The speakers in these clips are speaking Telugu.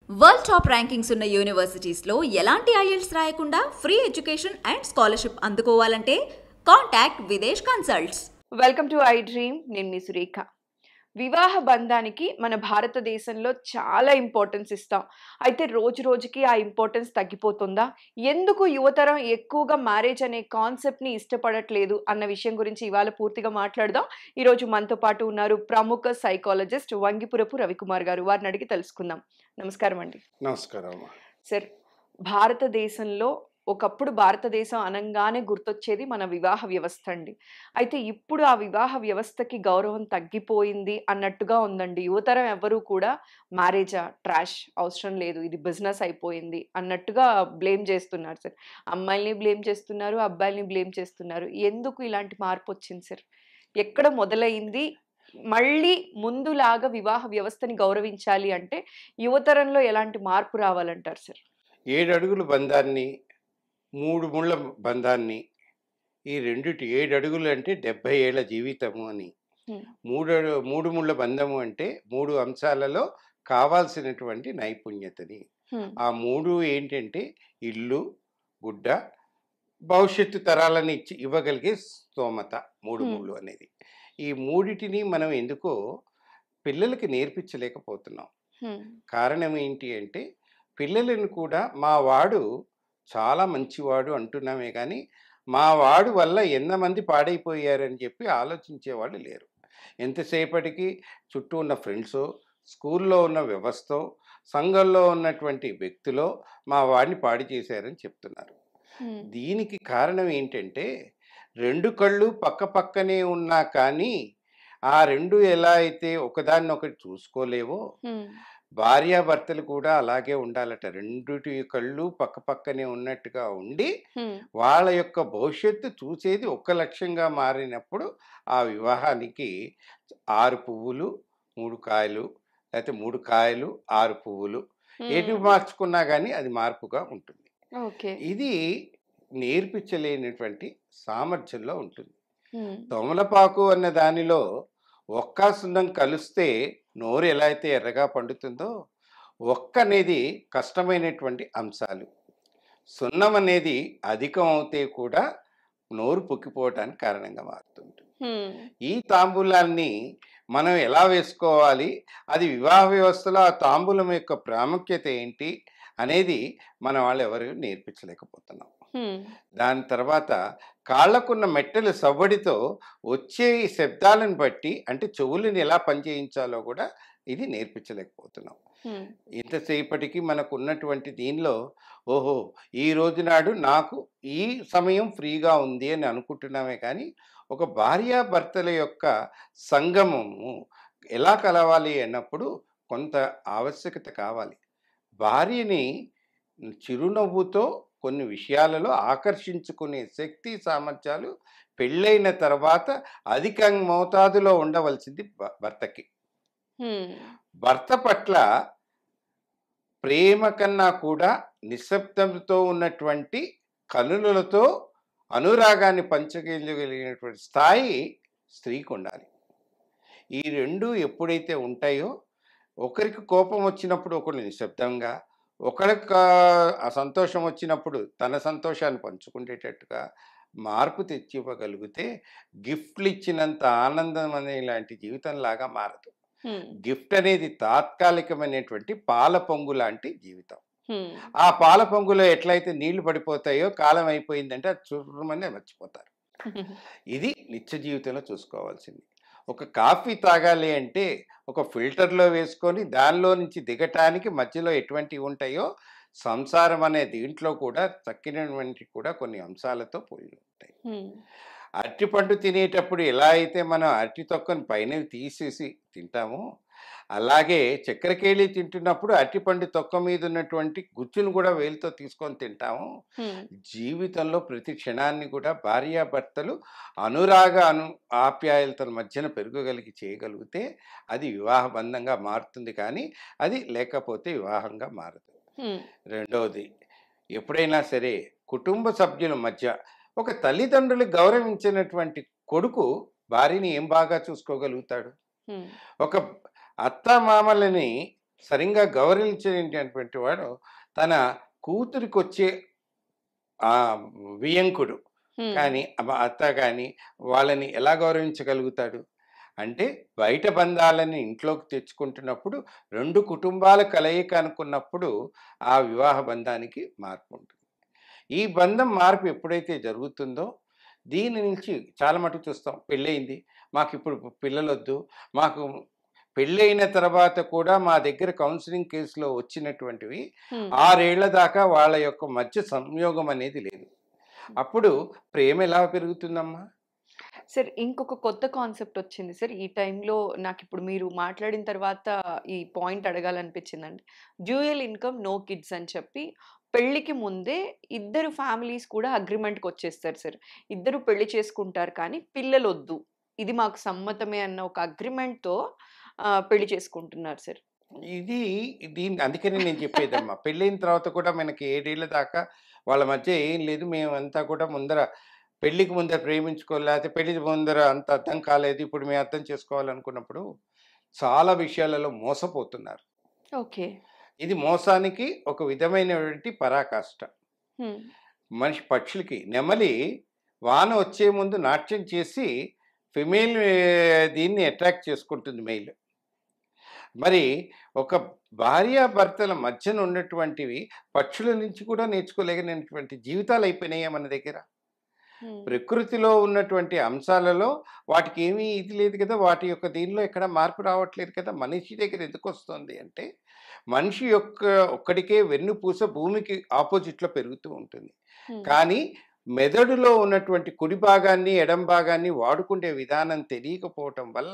వరల్డ్ టాప్ ర్యాంకింగ్స్ ఉన్న యూనివర్సిటీస్లో ఎలాంటి ఐఎల్స్ రాయకుండా ఫ్రీ ఎడ్యుకేషన్ అండ్ స్కాలర్షిప్ అందుకోవాలంటే contact Videsh consults. Welcome to I dream. నేను మీ సురేఖ. వివాహ బంధానికి మన భారతదేశంలో చాలా ఇంపార్టెన్స్ ఇస్తాం. అయితే రోజు రోజుకి ఆ ఇంపార్టెన్స్ తగ్గిపోతుందా? ఎందుకు యువతరం ఎక్కువగా మ్యారేజ్ అనే కాన్సెప్ట్ని ఇష్టపడట్లేదు అన్న విషయం గురించి ఇవాళ పూర్తిగా మాట్లాడదాం. ఈరోజు మనతో పాటు ఉన్నారు ప్రముఖ సైకాలజిస్ట్ వంగిపురపు రవికుమార్ గారు. వారిని అడిగి తెలుసుకుందాం. నమస్కారం అండి. నమస్కారం. సార్, భారతదేశంలో ఒకప్పుడు భారతదేశం అనంగానే గుర్తొచ్చేది మన వివాహ వ్యవస్థ అండి. అయితే ఇప్పుడు ఆ వివాహ వ్యవస్థకి గౌరవం తగ్గిపోయింది అన్నట్టుగా ఉందండి. యువతరం ఎవ్వరూ కూడా మ్యారేజా, ట్రాష్, అవసరం లేదు, ఇది బిజినెస్ అయిపోయింది అన్నట్టుగా బ్లేమ్ చేస్తున్నారు సార్. అమ్మాయిల్ని బ్లేమ్ చేస్తున్నారు, అబ్బాయిల్ని బ్లేమ్ చేస్తున్నారు. ఎందుకు ఇలాంటి మార్పు వచ్చింది సార్? ఎక్కడ మొదలైంది? మళ్ళీ ముందులాగా వివాహ వ్యవస్థని గౌరవించాలి అంటే యువతరంలో ఎలాంటి మార్పు రావాలంటారు సార్? 7 అడుగుల బంధాన్ని, 3 ముళ్ళ బంధాన్ని, ఈ రెండిటి 7 అడుగులు అంటే 70 ఏళ్ల జీవితము అని, 3 ముళ్ళ బంధము అంటే 3 అంశాలలో కావాల్సినటువంటి నైపుణ్యతని. ఆ 3 ఏంటంటే ఇల్లు, గుడ్డ, భవిష్యత్తు తరాలని ఇవ్వగలిగే స్తోమత. 3 ముళ్ళు అనేది. ఈ మూడిటిని మనం ఎందుకో పిల్లలకి నేర్పించలేకపోతున్నాం. కారణం ఏంటి అంటే పిల్లలను కూడా మా వాడు చాలా మంచివాడు అంటున్నామే కానీ మా వాడు వల్ల ఎంతమంది పాడైపోయారని చెప్పి ఆలోచించేవాళ్ళు లేరు. ఎంతసేపటికి చుట్టూ ఉన్న ఫ్రెండ్సో, స్కూల్లో ఉన్న వ్యవస్థో, సంఘంలో ఉన్నటువంటి వ్యక్తులో మా వాడిని పాడు చేశారని చెప్తున్నారు. దీనికి కారణం ఏంటంటే 2 కళ్ళు పక్క పక్కనే ఉన్నా కానీ ఆ 2 ఎలా అయితే ఒకదాన్నొకటి చూసుకోలేవో భార్యాభర్తలు కూడా అలాగే ఉండాలట. 2 కళ్ళు పక్క పక్కనే ఉన్నట్టుగా ఉండి వాళ్ళ యొక్క భవిష్యత్తు చూసేది ఒక లక్ష్యంగా మారినప్పుడు ఆ వివాహానికి 6 పువ్వులు 3 కాయలు, లేకపోతే 3 కాయలు 6 పువ్వులు ఏది మార్చుకున్నా కానీ అది మార్పుగా ఉంటుంది. ఇది నేర్పించలేనటువంటి సామర్థ్యంలో ఉంటుంది. తమలపాకు అన్న దానిలో ఒక్క సున్నం కలిస్తే నోరు ఎలా అయితే ఎర్రగా పండుతుందో, ఒక్క అనేది కష్టమైనటువంటి అంశాలు, సున్నం అనేది అధికం అవుతే కూడా నోరు పొక్కిపోవటానికి కారణంగా మారుతుంది. ఈ తాంబూలాన్ని మనం ఎలా వేసుకోవాలి, అది వివాహ వ్యవస్థలో ఆ తాంబూలం యొక్క ప్రాముఖ్యత ఏంటి అనేది మన వాళ్ళు ఎవరు నేర్పించలేకపోతున్నాం. దాని తర్వాత కాళ్ళకున్న మెట్టెల సవ్వడితో వచ్చే శబ్దాలను బట్టి అంటే చెవులను ఎలా పనిచేయించాలో కూడా ఇది నేర్పించలేకపోతున్నాం. ఇంతసేపటికి మనకు ఉన్నటువంటి దీనిలో ఓహో ఈ రోజు నాడు నాకు ఈ సమయం ఫ్రీగా ఉంది అని అనుకుంటున్నామే కానీ ఒక భార్యాభర్తల యొక్క సంగమము ఎలా కలవాలి అన్నప్పుడు కొంత ఆవశ్యకత కావాలి. భార్యని చిరునవ్వుతో కొన్ని విషయాలలో ఆకర్షించుకునే శక్తి సామర్థ్యాలు పెళ్ళైన తర్వాత అధిక మోతాదులో ఉండవలసింది భర్తకి. భర్త పట్ల ప్రేమ కన్నా కూడా నిశ్శబ్దంతో ఉన్నటువంటి కనులతో అనురాగాన్ని పంచగలిగినటువంటి స్థాయి స్త్రీకి ఉండాలి. ఈ 2 ఎప్పుడైతే ఉంటాయో ఒకరికి కోపం వచ్చినప్పుడు ఒకరు నిశ్శబ్దంగా, ఒకరికి సంతోషం వచ్చినప్పుడు తన సంతోషాన్ని పంచుకునేటట్టుగా మార్పు తెచ్చి ఇవ్వగలిగితే గిఫ్ట్లు ఇచ్చినంత ఆనందం అనే ఇలాంటి జీవితంలాగా మారదు. గిఫ్ట్ అనేది తాత్కాలికమైనటువంటి పాల పొంగు లాంటి జీవితం. ఆ పాల పొంగులో ఎట్లయితే నీళ్లు పడిపోతాయో కాలం అయిపోయిందంటే అది చూడమనే మర్చిపోతారు. ఇది నిత్య జీవితంలో చూసుకోవాల్సింది. ఒక కాఫీ తాగాలి అంటే ఒక ఫిల్టర్లో వేసుకొని దానిలో నుంచి దిగటానికి మధ్యలో ఎటువంటివి ఉంటాయో సంసారం అనే దీంట్లో కూడా తక్కినటువంటి కూడా కొన్ని అంశాలతో పోయి ఉంటాయి. అరటిపండు తినేటప్పుడు ఎలా అయితే మనం అరటి తొక్కను పైన తీసేసి తింటామో అలాగే చక్కెరకేళి తింటున్నప్పుడు అరటిపండు తొక్క మీద ఉన్నటువంటి గుజ్జును కూడా వేలుతో తీసుకొని తింటాము. జీవితంలో ప్రతి క్షణాన్ని కూడా భార్యాభర్తలు అనురాగ ఆప్యాయతల మధ్యన పెరగగలిగి చేయగలిగితే అది వివాహ బంధంగా మారుతుంది కానీ అది లేకపోతే వివాహంగా మారదు. రెండవది, ఎప్పుడైనా సరే కుటుంబ సభ్యుల మధ్య ఒక తల్లిదండ్రులు గౌరవించినటువంటి కొడుకు భార్యని ఏం బాగా చూసుకోగలుగుతాడు? ఒక అత్త మామలని సరిగ్గా గౌరవించేటటువంటి వాడు తన కూతురికొచ్చే ఆ వియంకుడు హ్మ్. కానీ అత్త కానీ వాళ్ళని ఎలా గౌరవించగలుగుతాడు? అంటే బయట బంధాలని ఇంట్లోకి తెచ్చుకుంటున్నప్పుడు 2 కుటుంబాల కలయిక అనుకున్నప్పుడు ఆ వివాహ బంధానికి మార్పు ఉంటుంది. ఈ బంధం మార్పు ఎప్పుడైతే జరుగుతుందో దీని నుంచి చాలా మటుకు చూస్తాం. పెళ్ళయింది, మాకిప్పుడు పిల్లలొద్దు, మాకు పెళ్ళైన తర్వాత కూడా మా దగ్గర కౌన్సిలింగ్ కేసులో వచ్చినటువంటివి హ్మ్. 6 ఏళ్ల దాకా వాళ్ళ యొక్క మధ్య సంయోగం అనేది లేదు. అప్పుడు ప్రేమ ఎలా పెరుగుతుందమ్మా? సార్ ఇంకొక కొత్త కాన్సెప్ట్ వచ్చింది సార్. ఈ టైంలో నాకిప్పుడు మీరు మాట్లాడిన తర్వాత ఈ పాయింట్ అడగాలనిపించిందండి. డ్యూయల్ ఇన్‌కమ్, నో కిడ్స్ అని చెప్పి పెళ్ళికి ముందే ఇద్దరు ఫ్యామిలీస్ కూడా అగ్రీమెంట్‌కొచ్చేస్తారు సార్. ఇద్దరు పెళ్లి చేసుకుంటారు కానీ పిల్లలొద్దు. ఇది మాకు సమ్మతమే అన్న ఒక అగ్రీమెంట్‌తో పెళ్లి చేసుకుంటున్నారు సార్. ఇది దీన్ని అందుకనే నేను చెప్పేదమ్మా. పెళ్ళైన తర్వాత కూడా మనకి 7 ఏళ్ల దాకా వాళ్ళ మధ్య ఏం లేదు. మేమంతా కూడా ముందర పెళ్ళికి ముందర ప్రేమించుకోవాలి. లేకపోతే పెళ్లి ముందర అంత అర్థం కాలేదు. ఇప్పుడు మేము అర్థం చేసుకోవాలనుకున్నప్పుడు చాలా విషయాలలో మోసపోతున్నారు. ఓకే. ఇది మోసానికి ఒక విధమైనటువంటి పరాకాష్ట. హ్మ్. మనిషి పక్షులకి నెమలి వాన వచ్చే ముందు నాట్యం చేసి ఫిమేల్ దీన్ని అట్రాక్ట్ చేసుకుంటుంది మెయిల్. మరి ఒక భార్యాభర్తల మధ్యన ఉన్నటువంటివి పక్షుల నుంచి కూడా నేర్చుకోలేనటువంటి జీవితాలు అయిపోయినాయా మన దగ్గర? హ్మ్. ప్రకృతిలో ఉన్నటువంటి అంశాలలో వాటికి ఏమీ ఇది లేదు కదా! వాటి యొక్క దీనిలో ఎక్కడ మార్పు రావట్లేదు కదా! మనిషి దగ్గర ఎందుకొస్తుంది అంటే, మనిషి యొక్క ఒక్కడికే వెన్నుపూస భూమికి ఆపోజిట్‌లో పెరుగుతూ ఉంటుంది. హ్మ్. కానీ మెదడులో ఉన్నటువంటి కుడి భాగాన్ని, ఎడమ భాగాన్ని వాడుకునే విధానం తెలియకపోవటం వల్ల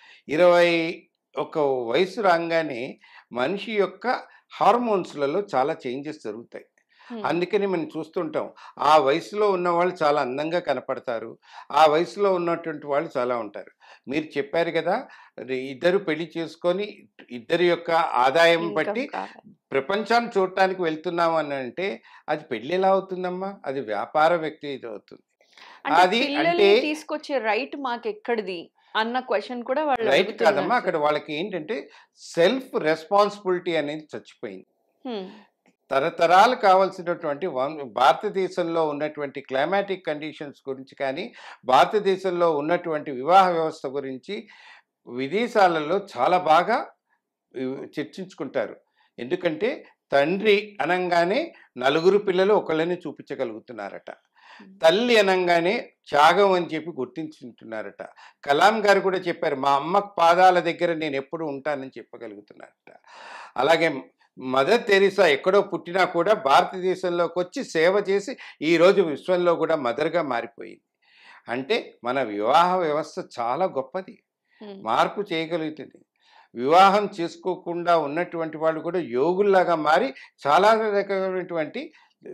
21 వయసు రాంగానే మనిషి యొక్క హార్మోన్స్‌లలో చాలా చేంజెస్ జరుగుతాయి. హ్మ్. అందుకని మనం చూస్తుంటాం. ఆ వయసులో ఉన్నవాళ్ళు చాలా అందంగా కనపడతారు. ఆ వయసులో ఉన్నటువంటి వాళ్ళు చాలా ఉంటారు. మీరు చెప్పారు గదా! ఇద్దరు పెళ్లి చేసుకొని ఇద్దరి యొక్క ఆదాయం ఇన్‌కమ్ బట్టి కావాలి. ప్రపంచాన్ని చూడటానికి వెళ్తున్నాం అనంటే అది పెళ్లి ఎలా అవుతుందమ్మా? అది వ్యాపార వ్యక్తి ఇది అవుతుంది. అంటే అది అంటే పిల్లల్ని తీసుకొచ్చే రైట్ మాకెక్కడిది అన్న క్వెషన్ కూడా వాళ్ళు రైట్ కాదమ్మా. అడుగుతున్నారు అక్కడ సార్. వాళ్ళకి ఏంటంటే సెల్ఫ్ రెస్పాన్సిబిలిటీ అనేది చచ్చిపోయింది. హ్మ్. తరతరాలు కావాల్సినటువంటి భారతదేశంలో ఉన్నటువంటి క్లైమాటిక్ కండిషన్స్ గురించి కానీ, భారతదేశంలో ఉన్నటువంటి వివాహ వ్యవస్థ గురించి విదేశాలలో చాలా బాగా చర్చించుకుంటారు. ఎందుకంటే తండ్రి అనంగానే నలుగురు పిల్లలు ఒకళ్ళని చూపించగలుగుతున్నారట. హ్మ్. తల్లి అనంగానే త్యాగం అని చెప్పి గుర్తించుకుంటున్నారట. కలాం గారు కూడా చెప్పారు, మా అమ్మ పాదాల దగ్గర నేను ఎప్పుడు ఉంటానని చెప్పగలుగుతున్నారట. అలాగే మదర్ తెరీసా ఎక్కడో పుట్టినా కూడా భారతదేశంలోకి వచ్చి సేవ చేసి ఈరోజు విశ్వంలో కూడా మదర్‌గా మారిపోయింది. అంటే మన వివాహ వ్యవస్థ చాలా గొప్పది. హ్మ్. మార్పు చేయగలుగుతుంది. వివాహం చేసుకోకుండా ఉన్నటువంటి వాళ్ళు కూడా యోగుల్లాగా మారి చాలా రకమైనటువంటి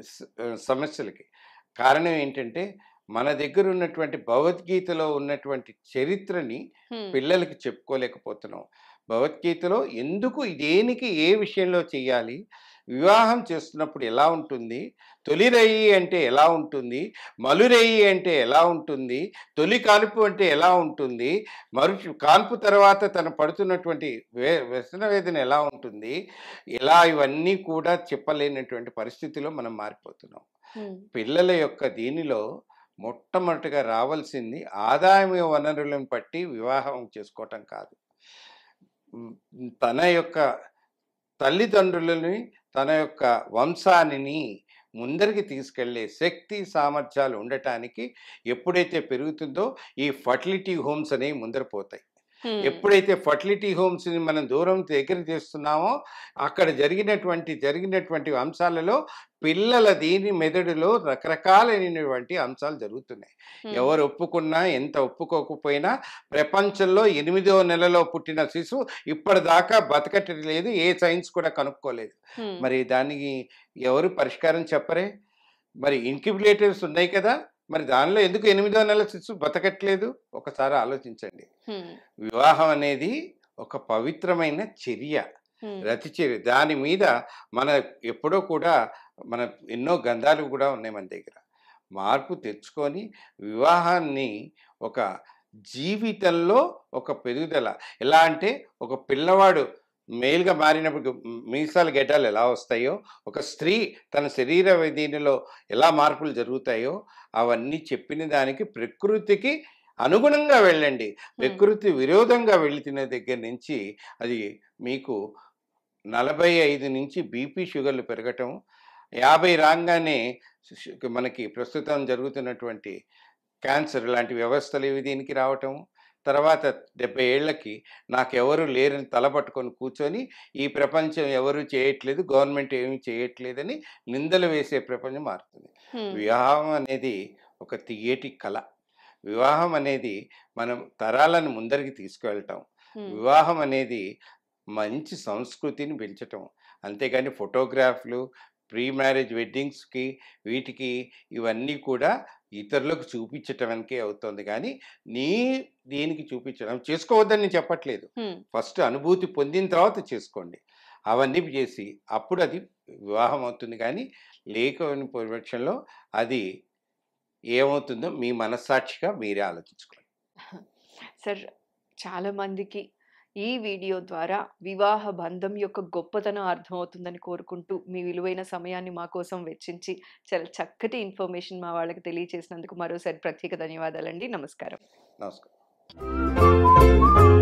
సమస్యలకి కారణం ఏంటంటే, మన దగ్గర ఉన్నటువంటి భగవద్గీతలో ఉన్నటువంటి చరిత్రని హ్మ్. పిల్లలకి చెప్పుకోలేకపోతున్నాం. భగవద్గీతలో ఎందుకు దేనికి ఏ విషయంలో చేయాలి? వివాహం చేస్తున్నప్పుడు ఎలా ఉంటుంది? తొలిరయ్యి అంటే ఎలా ఉంటుంది? మలురయ్యి అంటే ఎలా ఉంటుంది? తొలి కాన్పు అంటే ఎలా ఉంటుంది? కాన్పు తర్వాత తను పడుతున్నటువంటి వ్యసన వేదన ఎలా ఉంటుంది? ఇలా ఇవన్నీ కూడా చెప్పలేనటువంటి పరిస్థితిలో మనం మారిపోతున్నాం. హ్మ్. పిల్లల యొక్క దీనిలో మొట్టమొదటిగా రావాల్సింది ఆదాయ వనరులను బట్టి వివాహం చేసుకోవటం కాదు. తన యొక్క తల్లిదండ్రులని, తన యొక్క వంశానిని ముందరికి తీసుకెళ్ళే శక్తి, సామర్థ్యాలు ఉండటానికి ఎప్పుడైతే పెరుగుతుందో ఈ ఫర్టిలిటీ హోమ్స్ అనేవి ముందర పోతాయి. హ్మ్. ఎప్పుడైతే ఫర్టిలిటీ హోమ్స్‌ని మనం దూరం దగ్గర చేస్తున్నామో అక్కడ జరిగినటువంటి అంశాలలో పిల్లల దీని మెదడులో రకరకాలైనటువంటి అంశాలు జరుగుతున్నాయి. హ్మ్. ఎవరు ఒప్పుకున్నా, ఎంత ఒప్పుకోకపోయినా ప్రపంచంలో 8వ నెలలో పుట్టిన శిశువు ఇప్పటిదాకా బతకటం లేదు. ఏ సైన్స్ కూడా కనుక్కోలేదు. హ్మ్. మరి దానికి ఎవరు పరిష్కారం చెప్పరే? మరి ఇంక్యుబులేటర్స్ ఉన్నాయి కదా! మరి దానిలో ఎందుకు 8వ నెల శిశువు బతకట్లేదు? ఒకసారి ఆలోచించండి. హ్మ్. వివాహం అనేది ఒక పవిత్రమైన చర్య. హ్మ్. రతి చర్య. దాని మీద మన ఎప్పుడో కూడా మన ఎన్నో గంధాలు కూడా ఉన్నాయి మన దగ్గర. మార్పు తెచ్చుకొని వివాహాన్ని ఒక జీవితంలో ఒక పెరుగుదల. ఎలా అంటే ఒక పిల్లవాడు మేల్గా మారినప్పుడు మీసాలు గెడ్డాలు ఎలా వస్తాయో, ఒక స్త్రీ తన శరీర దీనిలో ఎలా మార్పులు జరుగుతాయో అవన్నీ చెప్పిన దానికి ప్రకృతికి అనుగుణంగా వెళ్ళండి. ప్రకృతి విరోధంగా వెళుతున్న దగ్గర నుంచి అది మీకు 45 నుంచి బీపీ షుగర్లు పెరగటం, 50 రాగానే మనకి ప్రస్తుతం జరుగుతున్నటువంటి క్యాన్సర్ లాంటి వ్యవస్థలు ఇవి దీనికి రావటం, తర్వాత 70 ఏళ్ళకి నాకెవరు లేరని తలపట్టుకొని కూర్చొని ఈ ప్రపంచం ఎవరు చేయట్లేదు, గవర్నమెంట్ ఏమీ చేయట్లేదని నిందలు వేసే ప్రపంచం మారుతుంది. వివాహం అనేది ఒక తియ్యేటి కళ. వివాహం అనేది మనం తరాలను ముందరికి తీసుకువెళ్ళటం. వివాహం అనేది మంచి సంస్కృతిని పెంచటం. అంతేగాని ఫోటోగ్రాఫ్లు, ప్రీ మ్యారేజ్ వెడ్డింగ్స్కి వీటికి ఇవన్నీ కూడా ఇతరులకు చూపించటానికే అవుతుంది కానీ దీనికి చూపించడం చేసుకోవద్దని నేను చెప్పట్లేదు. ఫస్ట్ అనుభూతి పొందిన తర్వాత చేసుకోండి. అవన్నీ చేసి అప్పుడు అది వివాహం అవుతుంది. కానీ లేకపోయిన పక్షంలో అది ఏమవుతుందో మీ మనస్సాక్షిగా మీరే ఆలోచించుకోండి. సార్, చాలా మందికి ఈ వీడియో ద్వారా వివాహ బంధం యొక్క గొప్పతనం అర్థమవుతుందని కోరుకుంటూ మీ విలువైన సమయాన్ని మా కోసం వెచ్చించి చాలా చక్కటి ఇన్ఫర్మేషన్ మా వాళ్ళకి తెలియజేసినందుకు మరోసారి ప్రత్యేక ధన్యవాదాలండి. నమస్కారం. నమస్కారం.